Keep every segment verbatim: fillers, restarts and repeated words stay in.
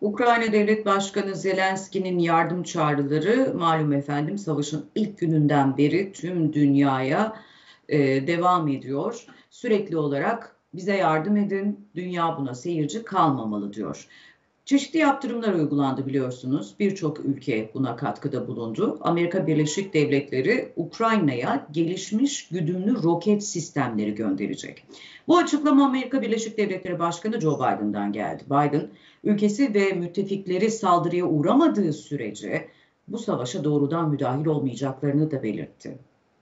Ukrayna Devlet Başkanı Zelenski'nin yardım çağrıları malum efendim savaşın ilk gününden beri tüm dünyaya e, devam ediyor. Sürekli olarak bize yardım edin, dünya buna seyirci kalmamalı diyor. Çeşitli yaptırımlar uygulandı biliyorsunuz. Birçok ülke buna katkıda bulundu. Amerika Birleşik Devletleri Ukrayna'ya gelişmiş güdümlü roket sistemleri gönderecek. Bu açıklama Amerika Birleşik Devletleri Başkanı Joe Biden'dan geldi. Biden, ülkesi ve müttefikleri saldırıya uğramadığı sürece bu savaşa doğrudan müdahil olmayacaklarını da belirtti.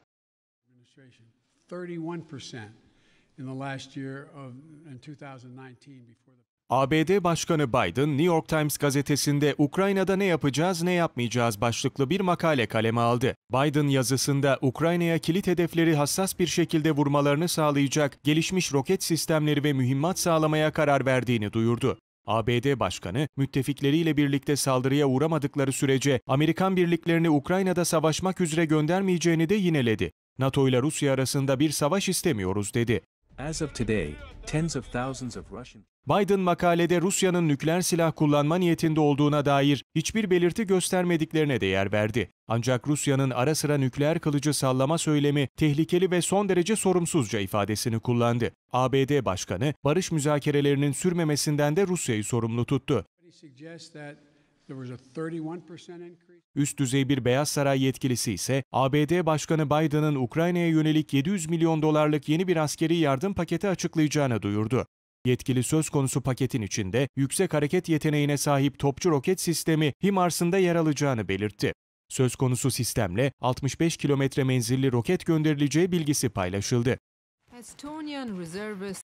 A B D Başkanı Biden, New York Times gazetesinde "Ukrayna'da ne yapacağız, ne yapmayacağız" başlıklı bir makale kaleme aldı. Biden yazısında Ukrayna'ya kilit hedefleri hassas bir şekilde vurmalarını sağlayacak gelişmiş roket sistemleri ve mühimmat sağlamaya karar verdiğini duyurdu. A B D Başkanı, müttefikleriyle birlikte saldırıya uğramadıkları sürece Amerikan birliklerini Ukrayna'da savaşmak üzere göndermeyeceğini de yineledi. NATO ile Rusya arasında bir savaş istemiyoruz dedi. As of today, tens of thousands of Russian Biden makalede Rusya'nın nükleer silah kullanma niyetinde olduğuna dair hiçbir belirti göstermediklerine de yer verdi. Ancak Rusya'nın ara sıra nükleer kılıcı sallama söylemi tehlikeli ve son derece sorumsuzca ifadesini kullandı. A B D Başkanı, barış müzakerelerinin sürmemesinden de Rusya'yı sorumlu tuttu. Üst düzey bir Beyaz Saray yetkilisi ise A B D Başkanı Biden'ın Ukrayna'ya yönelik yedi yüz milyon dolarlık yeni bir askeri yardım paketi açıklayacağını duyurdu. Yetkili söz konusu paketin içinde yüksek hareket yeteneğine sahip topçu roket sistemi HIMARS'ın da yer alacağını belirtti. Söz konusu sistemle altmış beş kilometre menzilli roket gönderileceği bilgisi paylaşıldı.